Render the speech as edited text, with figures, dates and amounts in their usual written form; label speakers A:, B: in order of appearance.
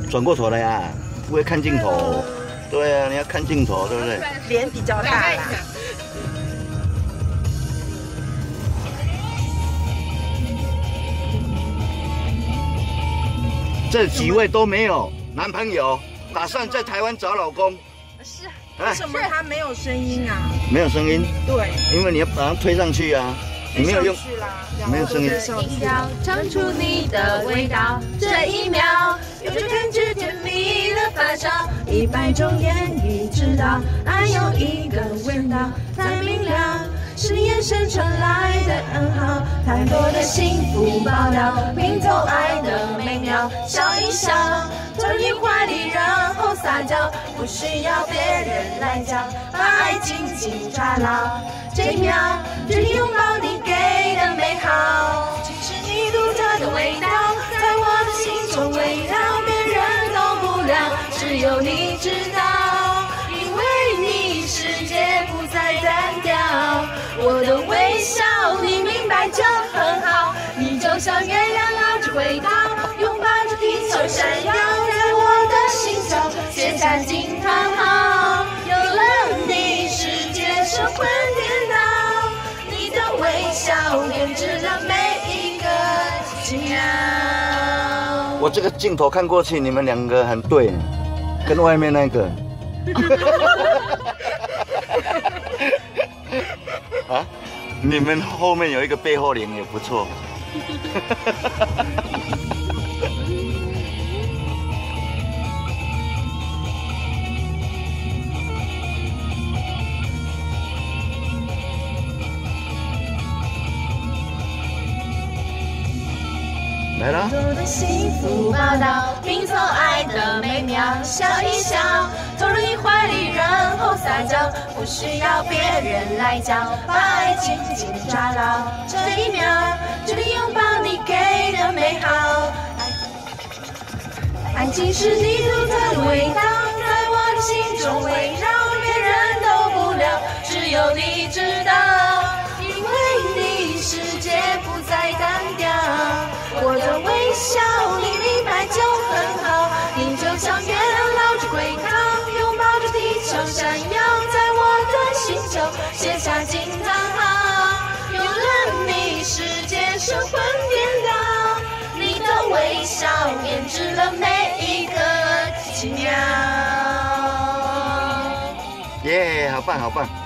A: 转过头来呀，不会看镜头。对啊，你要看镜头，对不对？
B: 脸比较大啦。
A: 这几位都没有男朋友，打算在台湾找老公。
B: 是。为什么他没有声音啊？
A: 没有声音。
B: 对。
A: 因为你要把它推上去啊。 你没有用，没有声音。
C: 要尝出你的味道，这一秒有种感觉甜蜜的发烧，100种言语知道，爱有一个味道太明了，是你眼神传来的暗号，太多的幸福爆料，拼凑爱的美妙，笑一笑，投入你怀里，然后撒娇，不需要别人来教，把爱紧紧抓牢。 这一秒，决定拥抱你给的美好，其实你独特的味道，在我的心中围绕，别人懂不了，只有你知道。因为你世界不再单调，我的微笑你明白就很好。你就像月亮绕着轨道，拥抱着地球闪耀，在我的心中写下惊叹号。有了你，世界是混颠倒。 微笑编织了每一个奇妙。
A: 我这个镜头看过去，你们2个很对，跟外面那个。啊，你们后面有一个背后脸也不错。来了。
C: 幸福报道，拼凑爱的美妙，笑一笑，投入你怀里，然后撒娇，不需要别人来教，把爱紧紧抓牢。这一秒，决定拥抱你给的美好。爱情是你独特的味道，在我的心中围绕，别人都不了，只有你知道。因为你世界不再单调。 我的微笑，你明白就很好。你就像月亮绕着轨道，拥抱着地球闪耀，在我的心中写下惊叹号。有了你，世界是混颠倒。你的微笑编织了每一个奇妙。
A: 耶，好棒，好棒！